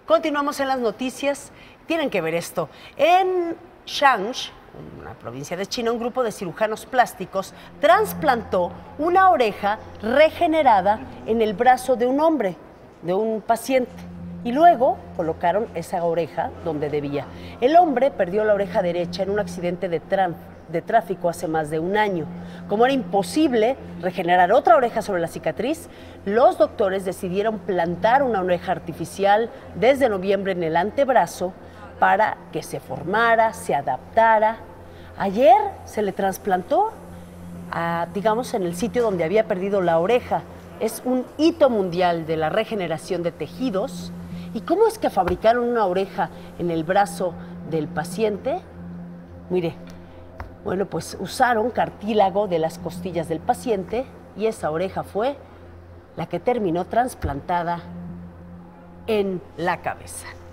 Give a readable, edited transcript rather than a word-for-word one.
Continuamos en las noticias. Tienen que ver esto. En Shanxi, una provincia de China, un grupo de cirujanos plásticos trasplantó una oreja regenerada en el brazo de un hombre, de un paciente, y luego colocaron esa oreja donde debía. El hombre perdió la oreja derecha en un accidente de tráfico hace más de un año. Como era imposible regenerar otra oreja sobre la cicatriz, los doctores decidieron plantar una oreja artificial desde noviembre en el antebrazo para que se formara, se adaptara. Ayer se le trasplantó, digamos, en el sitio donde había perdido la oreja. Es un hito mundial de la regeneración de tejidos. ¿Y cómo es que fabricaron una oreja en el brazo del paciente? Mire, bueno, pues usaron cartílago de las costillas del paciente y esa oreja fue la que terminó trasplantada en la cabeza.